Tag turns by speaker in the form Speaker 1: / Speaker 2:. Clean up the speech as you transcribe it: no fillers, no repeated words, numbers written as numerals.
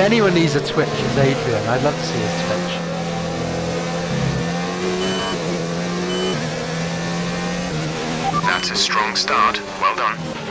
Speaker 1: anyone needs a twitch, it's Adrian. I'd love to see his twitch.
Speaker 2: That's a strong start. Well done.